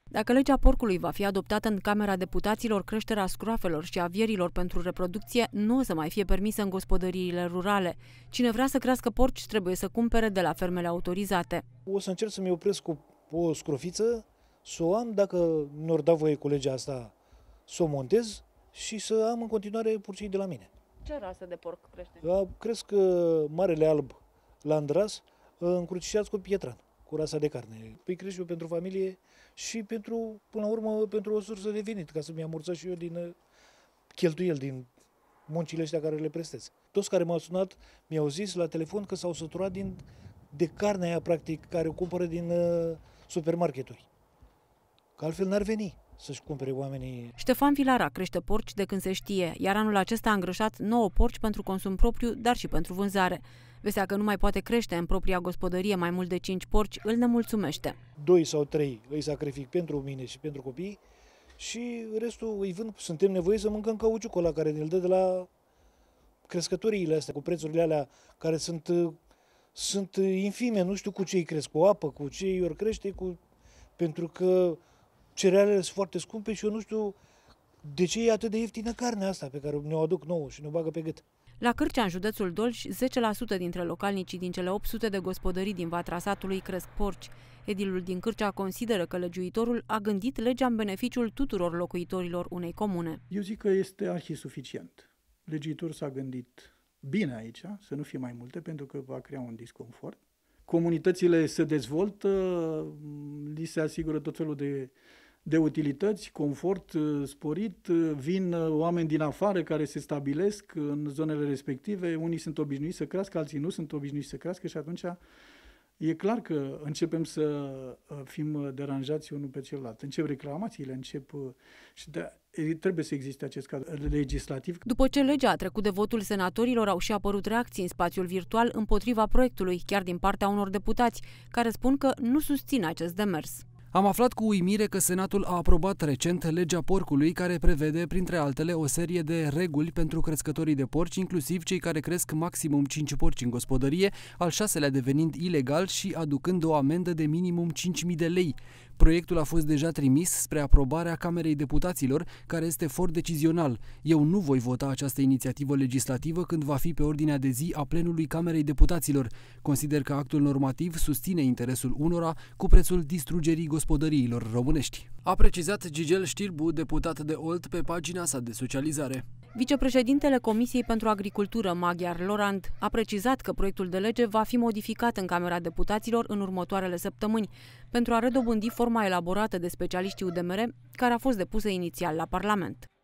Dacă legea porcului va fi adoptată în Camera Deputaților, creșterea scroafelor și a vierilor pentru reproducție nu o să mai fie permisă în gospodăriile rurale. Cine vrea să crească porci trebuie să cumpere de la fermele autorizate. O să încerc să-mi opresc cu o scrofiță, să o am, dacă nu-or da voie cu legea asta, să o montez și să am în continuare porcii de la mine. Ce rasă de porc crește? Cresc marele alb la Andras, încrucișați cu pietran, cu rasa de carne. Păi cresc eu pentru familie și pentru, până la urmă, pentru o sursă de venit, ca să-mi amorțesc și eu din cheltuieli, din muncile astea care le prestez. Toți care m-au sunat mi-au zis la telefon că s-au săturat de carnea aia, practic, care o cumpără din supermarketuri. Că altfel n-ar veni să-și cumpere oamenii. Ștefan Vilara crește porci de când se știe, iar anul acesta a îngrășat 9 porci pentru consum propriu, dar și pentru vânzare. Vestea că nu mai poate crește în propria gospodărie mai mult de 5 porci îl nemulțumește. 2 sau 3 îi sacrific pentru mine și pentru copii și restul îi vând. Suntem nevoiți să mâncăm cauciucul ăla care ne-l dă de la crescătoriile astea, cu prețurile alea care sunt infime, nu știu cu ce îi cresc, cu apă, cu ce îi ori crește, pentru că cerealele sunt foarte scumpe și eu nu știu de ce e atât de ieftină carnea asta pe care ne-o aduc nouă și ne-o bagă pe gât. La Cârcea, în județul Dolj, 10% dintre localnicii din cele 800 de gospodării din Vatra satului cresc porci. Edilul din Cârcea consideră că legiuitorul a gândit legea în beneficiul tuturor locuitorilor unei comune. Eu zic că este arhisuficient. Legiuitorul s-a gândit bine aici, să nu fie mai multe, pentru că va crea un disconfort. Comunitățile se dezvoltă, li se asigură tot felul de utilități, confort sporit, vin oameni din afară care se stabilesc în zonele respective, unii sunt obișnuiți să crească, alții nu sunt obișnuiți să crească și atunci e clar că începem să fim deranjați unul pe celălalt. Încep reclamațiile, și trebuie să existe acest cadru legislativ. După ce legea a trecut de votul senatorilor, au și apărut reacții în spațiul virtual împotriva proiectului, chiar din partea unor deputați, care spun că nu susțin acest demers. Am aflat cu uimire că Senatul a aprobat recent legea porcului, care prevede, printre altele, o serie de reguli pentru crescătorii de porci, inclusiv cei care cresc maximum 5 porci în gospodărie, al 6-lea devenind ilegal și aducând o amendă de minimum 5.000 de lei. Proiectul a fost deja trimis spre aprobarea Camerei Deputaților, care este for decizional. Eu nu voi vota această inițiativă legislativă când va fi pe ordinea de zi a plenului Camerei Deputaților. Consider că actul normativ susține interesul unora cu prețul distrugerii gospodăriilor românești. A precizat Gigel Știrbu, deputat de Olt, pe pagina sa de socializare. Vicepreședintele Comisiei pentru Agricultură, Maghiar Lorand, a precizat că proiectul de lege va fi modificat în Camera Deputaților în următoarele săptămâni pentru a redobândi forma elaborată de specialiștii UDMR, care a fost depusă inițial la Parlament.